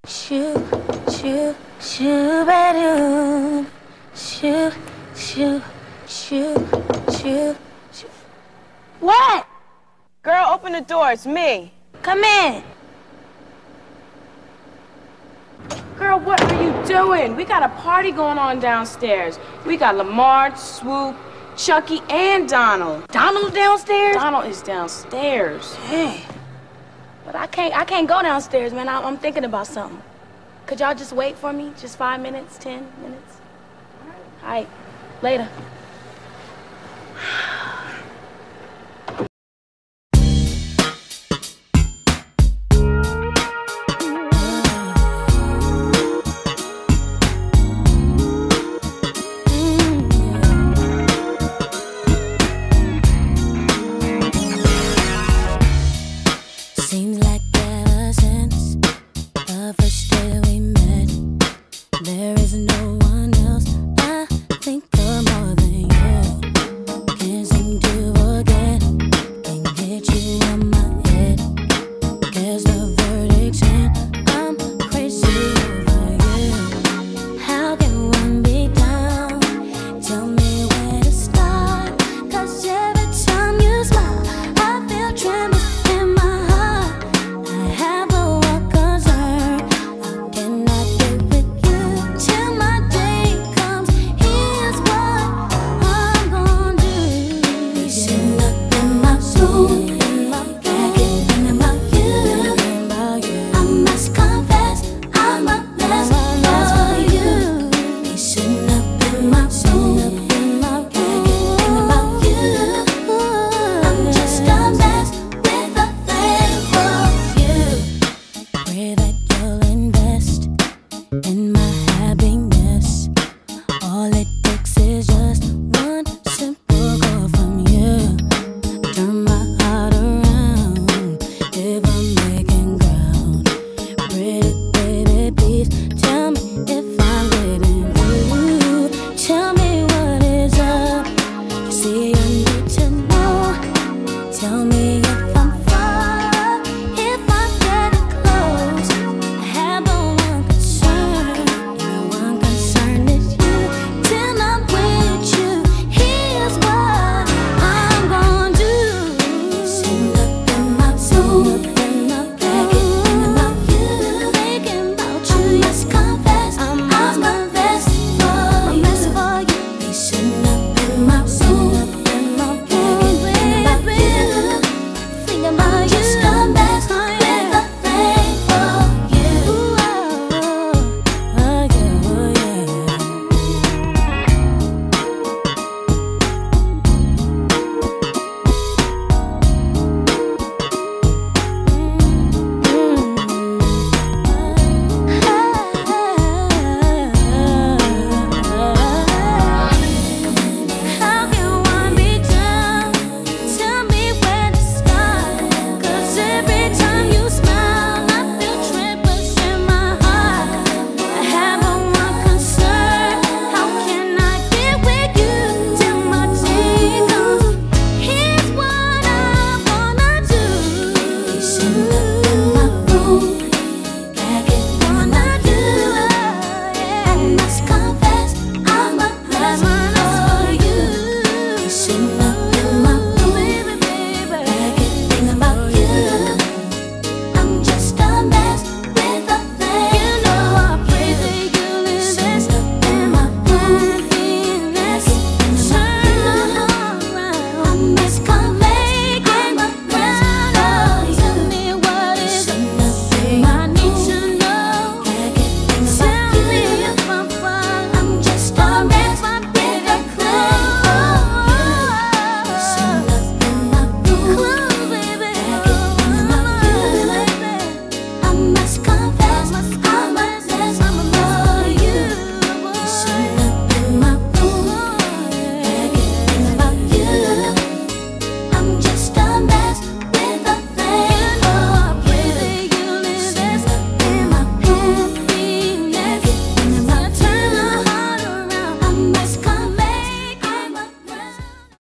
Shoo, shoo, shoo-ba-doo. Shoo, shoo, shoo, shoo, shoo. What? Girl, open the door. It's me. Come in. Girl, what are you doing? We got a party going on downstairs. We got Lamar, Swoop, Chucky, and Donald. Donald downstairs? Donald is downstairs. Hey. But I can't go downstairs, man. I'm thinking about something. Could y'all just wait for me? Just 5 minutes, 10 minutes? All right. Later.